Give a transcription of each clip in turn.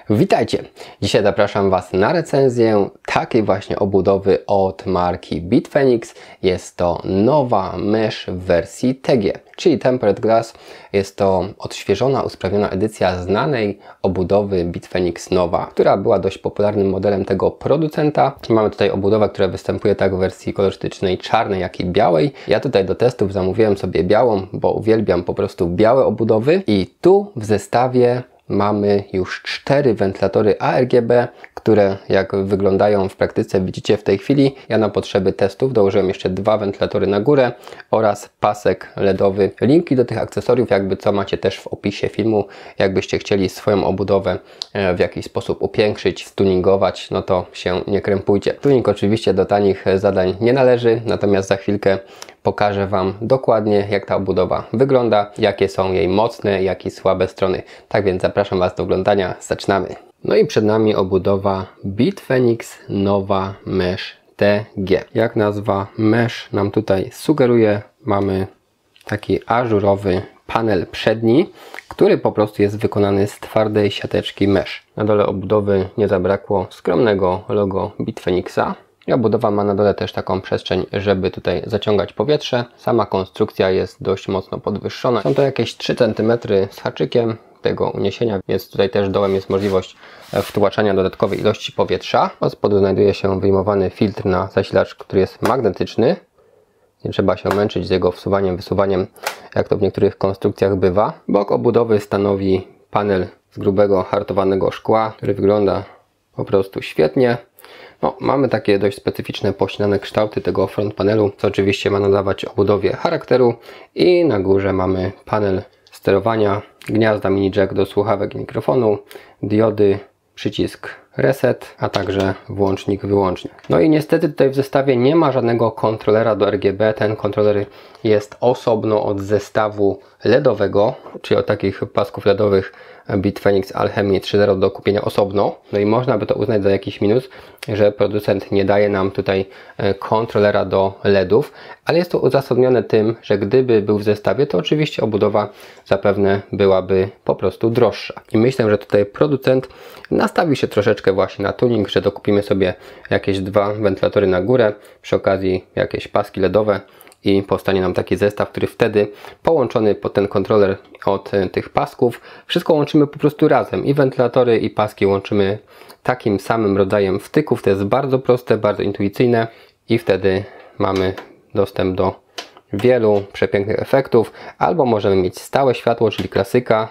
Witajcie! Dzisiaj zapraszam Was na recenzję takiej właśnie obudowy od marki Bitfenix. Jest to nowa mesh w wersji TG, czyli Tempered Glass. Jest to odświeżona, usprawniona edycja znanej obudowy Bitfenix Nova, która była dość popularnym modelem tego producenta. Mamy tutaj obudowę, która występuje tak w wersji kolorystycznej czarnej, jak i białej. Ja tutaj do testów zamówiłem sobie białą, bo uwielbiam po prostu białe obudowy. I tu w zestawie mamy już 4 wentylatory ARGB, które jak wyglądają w praktyce widzicie w tej chwili. Ja na potrzeby testów dołożyłem jeszcze 2 wentylatory na górę oraz pasek LEDowy. Linki do tych akcesoriów jakby co macie też w opisie filmu. Jakbyście chcieli swoją obudowę w jakiś sposób upiększyć, stuningować, no to się nie krępujcie. Tuning oczywiście do tanich zadań nie należy, natomiast za chwilkę pokażę Wam dokładnie, jak ta obudowa wygląda, jakie są jej mocne, jak i słabe strony. Tak więc zapraszam Was do oglądania. Zaczynamy. No i przed nami obudowa Bitfenix Nova Mesh TG. Jak nazwa Mesh nam tutaj sugeruje, mamy taki ażurowy panel przedni, który po prostu jest wykonany z twardej siateczki mesh. Na dole obudowy nie zabrakło skromnego logo Bitfenixa. I obudowa ma na dole też taką przestrzeń, żeby tutaj zaciągać powietrze. Sama konstrukcja jest dość mocno podwyższona. Są to jakieś 3 cm z haczykiem tego uniesienia, więc tutaj też dołem jest możliwość wtłaczania dodatkowej ilości powietrza. Od spodu znajduje się wyjmowany filtr na zasilacz, który jest magnetyczny. Nie trzeba się męczyć z jego wsuwaniem, wysuwaniem, jak to w niektórych konstrukcjach bywa. Bok obudowy stanowi panel z grubego, hartowanego szkła, który wygląda po prostu świetnie. No, mamy takie dość specyficzne, pościnane kształty tego front panelu, co oczywiście ma nadawać obudowie charakteru. I na górze mamy panel sterowania, gniazda mini jack do słuchawek i mikrofonu, diody, przycisk reset, a także włącznik, wyłącznik. No i niestety tutaj w zestawie nie ma żadnego kontrolera do RGB. Ten kontroler jest osobno od zestawu LEDowego, czyli od takich pasków LEDowych Bitfenix Alchemy 3.0 do kupienia osobno. No i można by to uznać za jakiś minus, że producent nie daje nam tutaj kontrolera do LEDów, ale jest to uzasadnione tym, że gdyby był w zestawie, to oczywiście obudowa zapewne byłaby po prostu droższa. I myślę, że tutaj producent nastawił się troszeczkę właśnie na tuning, że dokupimy sobie jakieś 2 wentylatory na górę, przy okazji jakieś paski LEDowe i powstanie nam taki zestaw, który wtedy połączony pod ten kontroler od tych pasków, wszystko łączymy po prostu razem, i wentylatory, i paski łączymy takim samym rodzajem wtyków. To jest bardzo proste, bardzo intuicyjne i wtedy mamy dostęp do wielu przepięknych efektów. Albo możemy mieć stałe światło, czyli klasyka.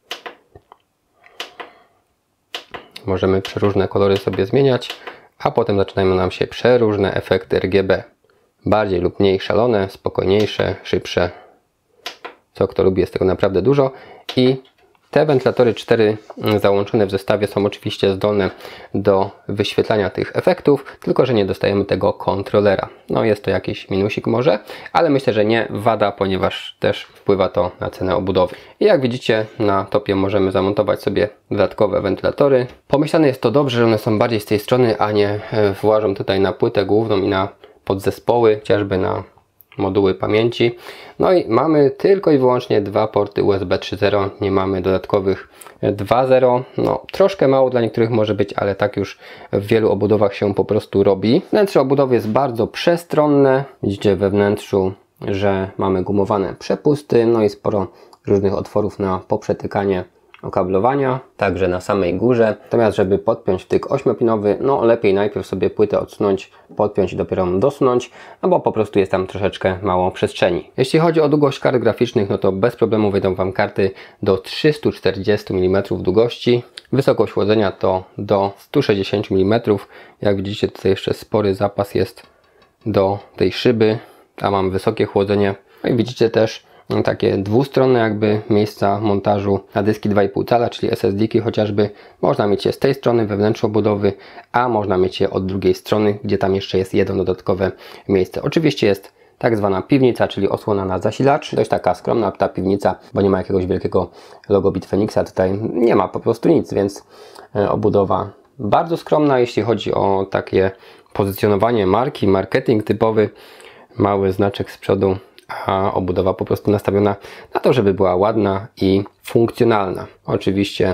Możemy przeróżne kolory sobie zmieniać, a potem zaczynają nam się przeróżne efekty RGB. Bardziej lub mniej szalone, spokojniejsze, szybsze. Co kto lubi, jest tego naprawdę dużo. I te wentylatory 4 załączone w zestawie są oczywiście zdolne do wyświetlania tych efektów, tylko że nie dostajemy tego kontrolera. No jest to jakiś minusik może, ale myślę, że nie wada, ponieważ też wpływa to na cenę obudowy. I jak widzicie, na topie możemy zamontować sobie dodatkowe wentylatory. Pomyślane jest to dobrze, że one są bardziej z tej strony, a nie włażą tutaj na płytę główną i na podzespoły, chociażby na moduły pamięci. No i mamy tylko i wyłącznie 2 porty USB 3.0, nie mamy dodatkowych 2.0. No troszkę mało dla niektórych może być, ale tak już w wielu obudowach się po prostu robi. Wnętrze obudowy jest bardzo przestronne. Widzicie we wnętrzu, że mamy gumowane przepusty, no i sporo różnych otworów na poprzetykanie okablowania, także na samej górze. Natomiast żeby podpiąć wtyk 8-pinowy, no lepiej najpierw sobie płytę odsunąć, podpiąć i dopiero dosunąć, no bo po prostu jest tam troszeczkę mało przestrzeni. Jeśli chodzi o długość kart graficznych, no to bez problemu wejdą Wam karty do 340 mm długości. Wysokość chłodzenia to do 160 mm. Jak widzicie, tutaj jeszcze spory zapas jest do tej szyby, a mam wysokie chłodzenie. No i widzicie też takie dwustronne jakby miejsca montażu na dyski 2,5 cala, czyli SSD-ki chociażby. Można mieć je z tej strony we wnętrzu obudowy, a można mieć je od drugiej strony, gdzie tam jeszcze jest jedno dodatkowe miejsce. Oczywiście jest tak zwana piwnica, czyli osłona na zasilacz. Dość taka skromna ta piwnica, bo nie ma jakiegoś wielkiego logo Bitfenixa. Tutaj nie ma po prostu nic, więc obudowa bardzo skromna, jeśli chodzi o takie pozycjonowanie marki, marketing typowy. Mały znaczek z przodu, a obudowa po prostu nastawiona na to, żeby była ładna i funkcjonalna. Oczywiście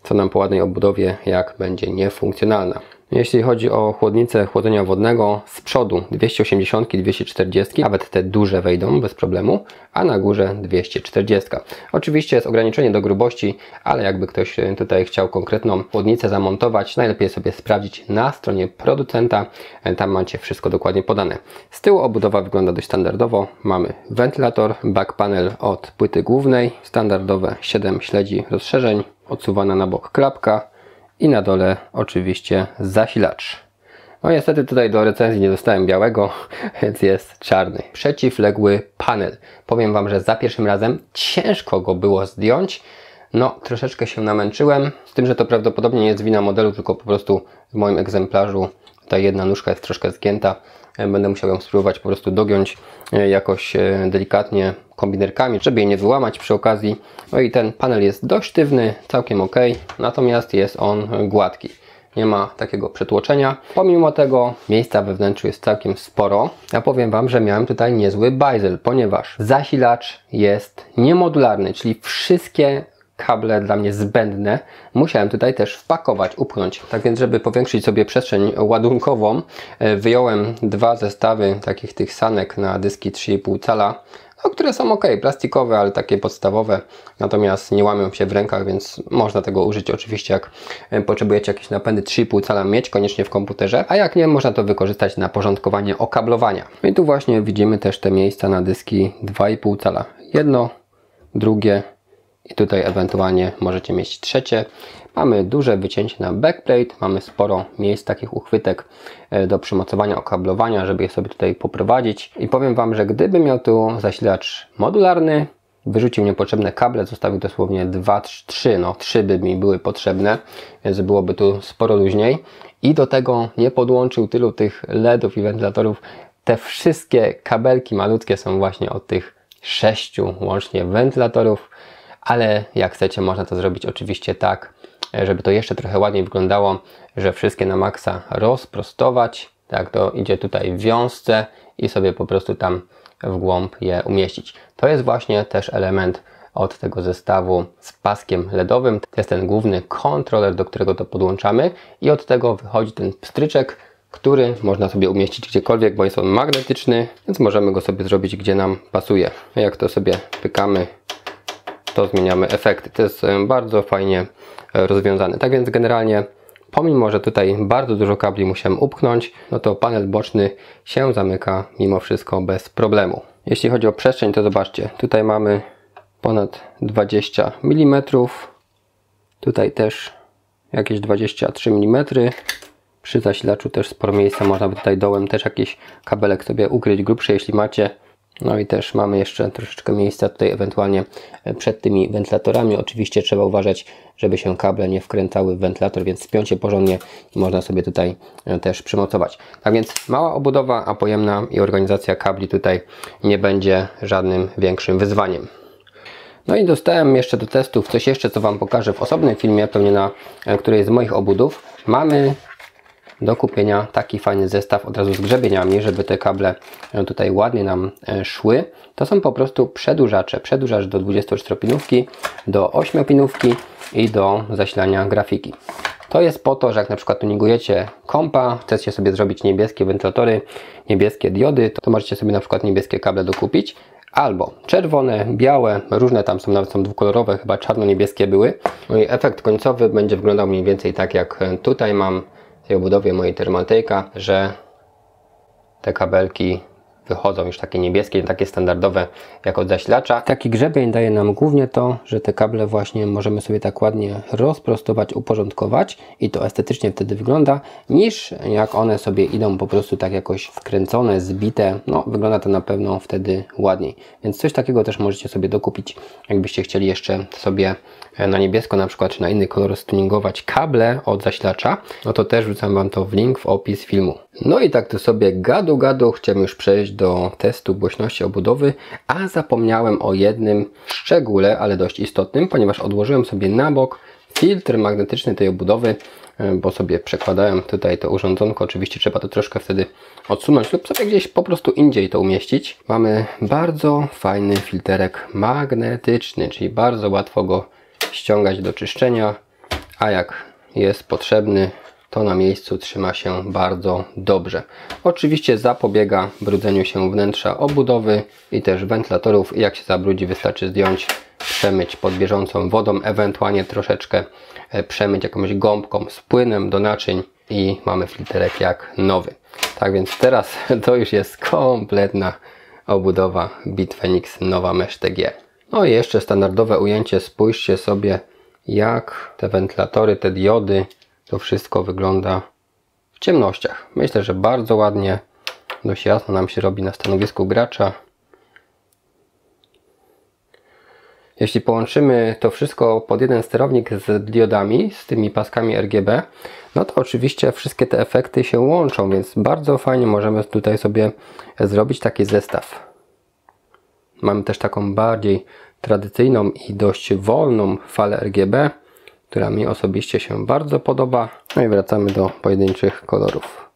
co nam po ładnej obudowie, jak będzie niefunkcjonalna. Jeśli chodzi o chłodnicę chłodzenia wodnego, z przodu 280, 240, nawet te duże wejdą bez problemu, a na górze 240. Oczywiście jest ograniczenie do grubości, ale jakby ktoś tutaj chciał konkretną chłodnicę zamontować, najlepiej sobie sprawdzić na stronie producenta, tam macie wszystko dokładnie podane. Z tyłu obudowa wygląda dość standardowo, mamy wentylator, back panel od płyty głównej, standardowe 7 śledzi rozszerzeń, odsuwana na bok klapka, i na dole oczywiście zasilacz. No niestety tutaj do recenzji nie dostałem białego, więc jest czarny. Przeciwległy panel. Powiem Wam, że za pierwszym razem ciężko go było zdjąć. No troszeczkę się namęczyłem, z tym, że to prawdopodobnie nie jest wina modelu, tylko po prostu w moim egzemplarzu ta jedna nóżka jest troszkę zgięta. Będę musiał ją spróbować po prostu dogiąć jakoś delikatnie kombinerkami, żeby jej nie wyłamać przy okazji. No i ten panel jest dość sztywny, całkiem ok, natomiast jest on gładki. Nie ma takiego przetłoczenia. Pomimo tego miejsca we wnętrzu jest całkiem sporo. Ja powiem Wam, że miałem tutaj niezły bajzel, ponieważ zasilacz jest niemodularny, czyli wszystkie kable dla mnie zbędne musiałem tutaj też wpakować, upchnąć. Tak więc, żeby powiększyć sobie przestrzeń ładunkową, wyjąłem dwa zestawy takich tych sanek na dyski 3,5 cala, no, które są ok, plastikowe, ale takie podstawowe, natomiast nie łamią się w rękach, więc można tego użyć oczywiście, jak potrzebujecie jakieś napędy 3,5 cala mieć, koniecznie w komputerze, a jak nie, można to wykorzystać na porządkowanie okablowania. No i tu właśnie widzimy też te miejsca na dyski 2,5 cala. Jedno, drugie, i tutaj ewentualnie możecie mieć trzecie. Mamy duże wycięcie na backplate, mamy sporo miejsc, takich uchwytek do przymocowania okablowania, żeby je sobie tutaj poprowadzić. I powiem Wam, że gdybym miał tu zasilacz modularny, wyrzucił niepotrzebne kable, zostawił dosłownie 2, 3, no 3 by mi były potrzebne, więc byłoby tu sporo luźniej. I do tego nie podłączył tylu tych LEDów i wentylatorów. Te wszystkie kabelki malutkie są właśnie od tych 6 łącznie wentylatorów. Ale jak chcecie, można to zrobić oczywiście tak, żeby to jeszcze trochę ładniej wyglądało, że wszystkie na maksa rozprostować. Tak to idzie tutaj w wiązce i sobie po prostu tam w głąb je umieścić. To jest właśnie też element od tego zestawu z paskiem LEDowym. To jest ten główny kontroler, do którego to podłączamy i od tego wychodzi ten pstryczek, który można sobie umieścić gdziekolwiek, bo jest on magnetyczny, więc możemy go sobie zrobić gdzie nam pasuje. Jak to sobie pykamy, to zmieniamy efekty. To jest bardzo fajnie rozwiązane. Tak więc generalnie, pomimo że tutaj bardzo dużo kabli musiałem upchnąć, no to panel boczny się zamyka mimo wszystko bez problemu. Jeśli chodzi o przestrzeń, to zobaczcie, tutaj mamy ponad 20 mm, tutaj też jakieś 23 mm. Przy zasilaczu też sporo miejsca, można by tutaj dołem też jakiś kabelek sobie ukryć grubszy, jeśli macie. No i też mamy jeszcze troszeczkę miejsca tutaj ewentualnie przed tymi wentylatorami. Oczywiście trzeba uważać, żeby się kable nie wkręcały w wentylator, więc spiąć je porządnie i można sobie tutaj też przymocować. Tak więc mała obudowa, a pojemna i organizacja kabli tutaj nie będzie żadnym większym wyzwaniem. No i dostałem jeszcze do testów coś jeszcze, co Wam pokażę w osobnym filmie, pewnie na którejś z moich obudów. Mamy do kupienia taki fajny zestaw od razu z grzebieniami, żeby te kable tutaj ładnie nam szły. To są po prostu przedłużacze. Przedłużacz do 24-pinówki, do 8-pinówki i do zasilania grafiki. To jest po to, że jak na przykład tuningujecie kompa, chcecie sobie zrobić niebieskie wentylatory, niebieskie diody, to możecie sobie na przykład niebieskie kable dokupić. Albo czerwone, białe, różne tam są, nawet są dwukolorowe, chyba czarno-niebieskie były. No i efekt końcowy będzie wyglądał mniej więcej tak, jak tutaj mam w tej obudowie mojej Thermaltake'a, że te kabelki wychodzą już takie niebieskie, takie standardowe jak od zasilacza. Taki grzebień daje nam głównie to, że te kable właśnie możemy sobie tak ładnie rozprostować, uporządkować i to estetycznie wtedy wygląda, niż jak one sobie idą po prostu tak jakoś wkręcone, zbite. No wygląda to na pewno wtedy ładniej. Więc coś takiego też możecie sobie dokupić, jakbyście chcieli jeszcze sobie na niebiesko na przykład, czy na inny kolor stuningować kable od zasilacza, no to też wrzucam Wam to w link w opis filmu. No i tak to sobie gadu chciałem już przejść do testu głośności obudowy, a zapomniałem o jednym szczególe, ale dość istotnym, ponieważ odłożyłem sobie na bok filtr magnetyczny tej obudowy, bo sobie przekładałem tutaj to urządzonko. Oczywiście trzeba to troszkę wtedy odsunąć lub sobie gdzieś po prostu indziej to umieścić. Mamy bardzo fajny filterek magnetyczny, czyli bardzo łatwo go ściągać do czyszczenia, a jak jest potrzebny, to na miejscu trzyma się bardzo dobrze. Oczywiście zapobiega brudzeniu się wnętrza obudowy i też wentylatorów. Jak się zabrudzi, wystarczy zdjąć, przemyć pod bieżącą wodą, ewentualnie troszeczkę przemyć jakąś gąbką z płynem do naczyń i mamy filterek jak nowy. Tak więc teraz to już jest kompletna obudowa Bitfenix Nowa Mesh TG. No i jeszcze standardowe ujęcie. Spójrzcie sobie, jak te wentylatory, te diody, to wszystko wygląda w ciemnościach. Myślę, że bardzo ładnie, dość jasno nam się robi na stanowisku gracza. Jeśli połączymy to wszystko pod jeden sterownik z diodami, z tymi paskami RGB, no to oczywiście wszystkie te efekty się łączą, więc bardzo fajnie możemy tutaj sobie zrobić taki zestaw. Mamy też taką bardziej tradycyjną i dość wolną falę RGB, która mi osobiście się bardzo podoba. No i wracamy do pojedynczych kolorów.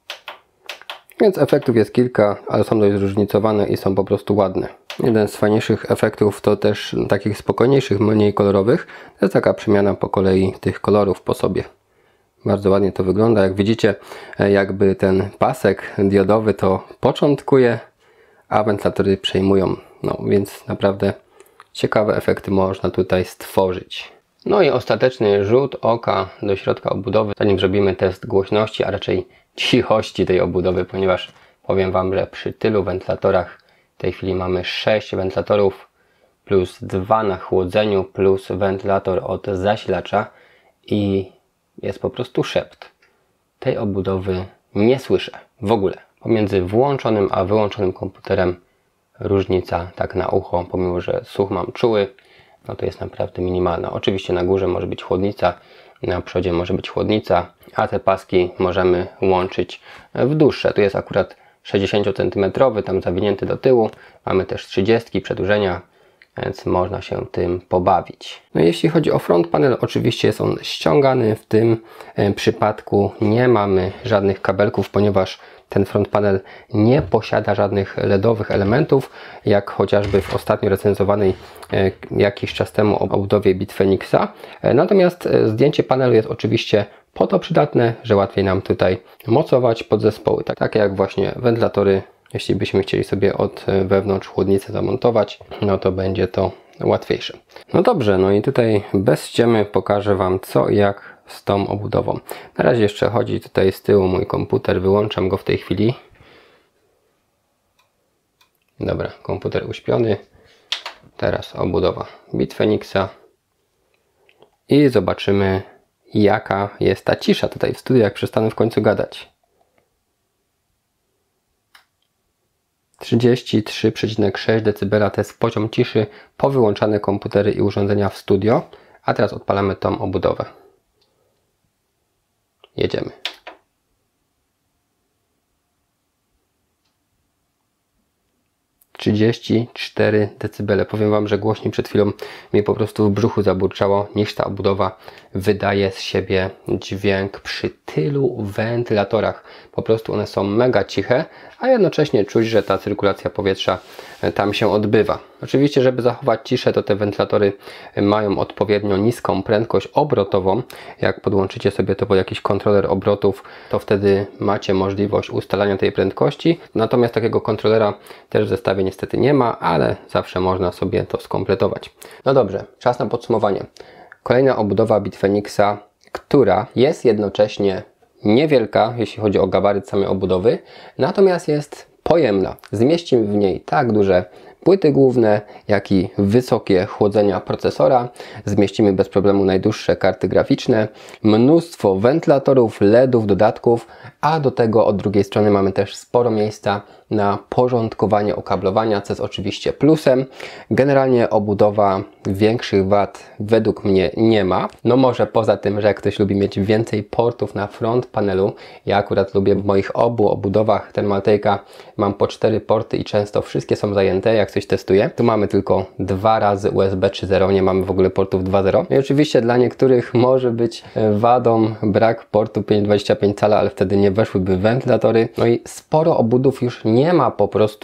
Więc efektów jest kilka, ale są dość zróżnicowane i są po prostu ładne. Jeden z fajniejszych efektów to też takich spokojniejszych, mniej kolorowych. To jest taka przemiana po kolei tych kolorów po sobie. Bardzo ładnie to wygląda. Jak widzicie, jakby ten pasek diodowy to początkuje, a wentylatory przejmują. No więc naprawdę ciekawe efekty można tutaj stworzyć. No i ostateczny rzut oka do środka obudowy, zanim zrobimy test głośności, a raczej cichości tej obudowy, ponieważ powiem Wam, że przy tylu wentylatorach w tej chwili mamy 6 wentylatorów plus 2 na chłodzeniu plus wentylator od zasilacza i jest po prostu szept. Tej obudowy nie słyszę w ogóle. Pomiędzy włączonym a wyłączonym komputerem różnica tak na ucho, pomimo że słuch mam czuły, no to jest naprawdę minimalna. Oczywiście na górze może być chłodnica, na przodzie może być chłodnica, a te paski możemy łączyć w dłuższe. Tu jest akurat 60 cm, tam zawinięty do tyłu. Mamy też 30 przedłużenia, więc można się tym pobawić. No jeśli chodzi o front panel, oczywiście jest on ściągany. W tym przypadku nie mamy żadnych kabelków, ponieważ ten front panel nie posiada żadnych LEDowych elementów, jak chociażby w ostatnio recenzowanej jakiś czas temu obudowie Bitfenixa. Natomiast zdjęcie panelu jest oczywiście po to przydatne, że łatwiej nam tutaj mocować podzespoły. Takie jak właśnie wentylatory. Jeśli byśmy chcieli sobie od wewnątrz chłodnicę zamontować, no to będzie to łatwiejsze. No dobrze, no i tutaj bez ściemy pokażę Wam co i jak z tą obudową. Na razie jeszcze chodzi tutaj z tyłu mój komputer, wyłączam go w tej chwili. Dobra, komputer uśpiony. Teraz obudowa Bitfenixa. I zobaczymy, jaka jest ta cisza tutaj w studiu, jak przestanę w końcu gadać. 33,6 dB to jest poziom ciszy po wyłączane komputery i urządzenia w studio. A teraz odpalamy tą obudowę. Jedziemy. 34 dB. Powiem Wam, że głośniej przed chwilą mnie po prostu w brzuchu zaburczało, niż ta obudowa wydaje z siebie dźwięk przy tylu wentylatorach. Po prostu one są mega ciche, a jednocześnie czuć, że ta cyrkulacja powietrza tam się odbywa. Oczywiście, żeby zachować ciszę, to te wentylatory mają odpowiednio niską prędkość obrotową. Jak podłączycie sobie to pod jakiś kontroler obrotów, to wtedy macie możliwość ustalania tej prędkości. Natomiast takiego kontrolera też w zestawie niestety nie ma, ale zawsze można sobie to skompletować. No dobrze, czas na podsumowanie. Kolejna obudowa Bitfenixa, która jest jednocześnie niewielka, jeśli chodzi o gabaryt samej obudowy, natomiast jest pojemna. Zmieścimy w niej tak duże płyty główne, jak i wysokie chłodzenia procesora. Zmieścimy bez problemu najdłuższe karty graficzne, mnóstwo wentylatorów, LEDów, dodatków, a do tego od drugiej strony mamy też sporo miejsca na porządkowanie okablowania, co jest oczywiście plusem. Generalnie obudowa większych wad według mnie nie ma. No może poza tym, że jak ktoś lubi mieć więcej portów na front panelu, ja akurat lubię w moich obu obudowach Thermaltake'a mam po 4 porty i często wszystkie są zajęte, jak coś testuję. Tu mamy tylko 2 razy USB 3.0, nie mamy w ogóle portów 2.0. No i oczywiście dla niektórych może być wadą brak portu 5,25 cala, ale wtedy nie weszłyby wentylatory. No i sporo obudów już nie ma po prostu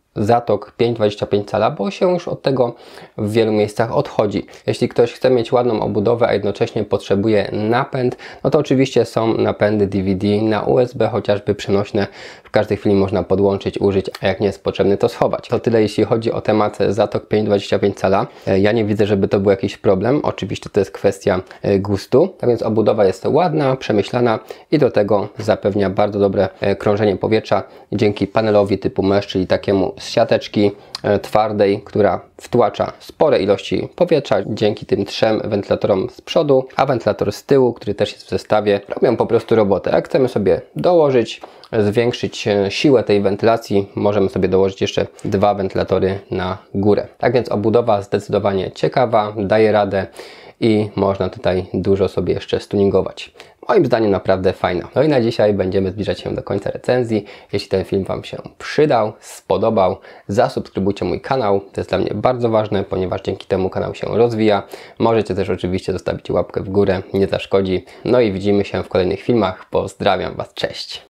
zatok 5,25 cala, bo się już od tego w wielu miejscach odchodzi. Jeśli ktoś chce mieć ładną obudowę, a jednocześnie potrzebuje napęd, no to oczywiście są napędy DVD na USB, chociażby przenośne. W każdej chwili można podłączyć, użyć, a jak nie jest potrzebny, to schować. To tyle, jeśli chodzi o temat zatok 5,25 cala. Ja nie widzę, żeby to był jakiś problem. Oczywiście to jest kwestia gustu. Tak więc obudowa jest ładna, przemyślana i do tego zapewnia bardzo dobre krążenie powietrza dzięki panelowi typu mesh, czyli takiemu z siateczki twardej, która wtłacza spore ilości powietrza dzięki tym 3 wentylatorom z przodu, a wentylator z tyłu, który też jest w zestawie, robią po prostu robotę. Jak chcemy sobie dołożyć, zwiększyć siłę tej wentylacji, możemy sobie dołożyć jeszcze 2 wentylatory na górę. Tak więc obudowa zdecydowanie ciekawa, daje radę i można tutaj dużo sobie jeszcze stuningować. Moim zdaniem naprawdę fajna. No i na dzisiaj będziemy zbliżać się do końca recenzji. Jeśli ten film Wam się przydał, spodobał, zasubskrybujcie mój kanał. To jest dla mnie bardzo ważne, ponieważ dzięki temu kanał się rozwija. Możecie też oczywiście zostawić łapkę w górę, nie zaszkodzi. No i widzimy się w kolejnych filmach. Pozdrawiam Was, cześć!